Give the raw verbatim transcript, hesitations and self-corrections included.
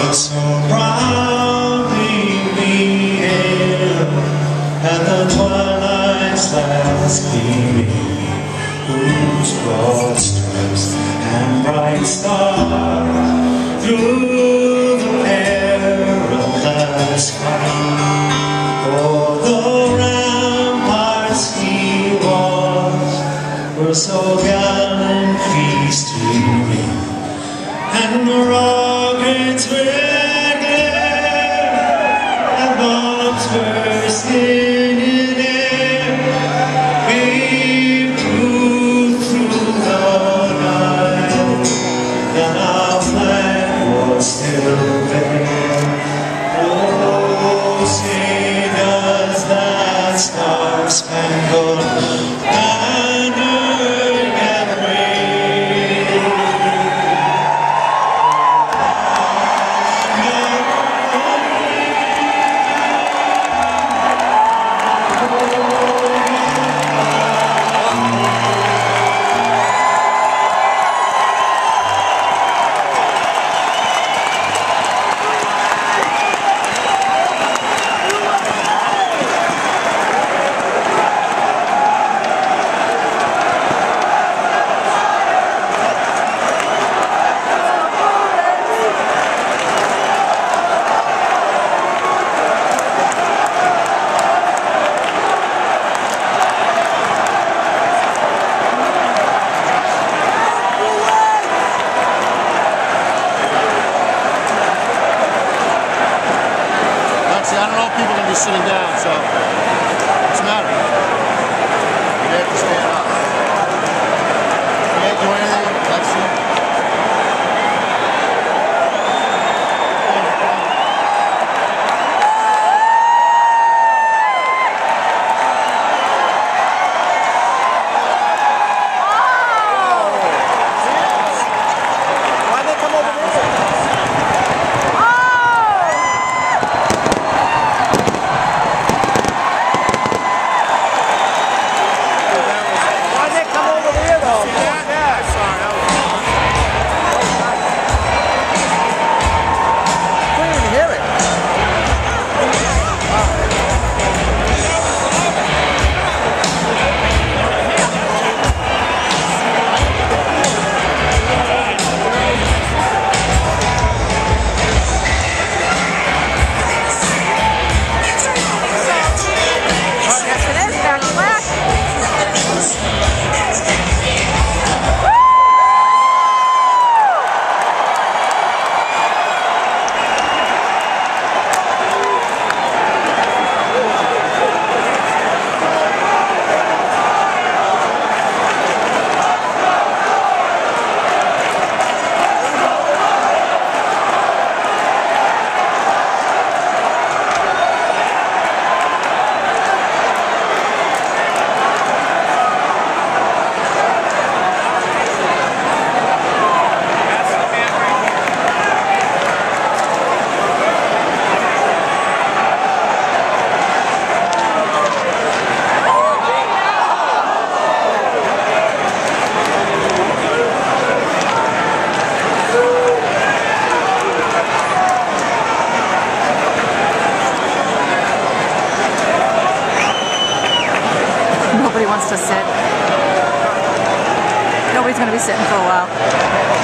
so proudly we hail, and the twilight's last gleaming, whose broad stripes and bright stars through the perilous fight. For the ramparts he was were so gallant feasting, and the rockets red glare, and bombs bursting in air, gave proof through the night that our flag was still there. Oh, say does that star-spangled banner yet wave? I don't know if people are going to be sitting down, so what's the matter? You have to stand up. You can't do anything. That's it. Why'd they come over here? Nobody wants to sit. Nobody's going to be sitting for a while.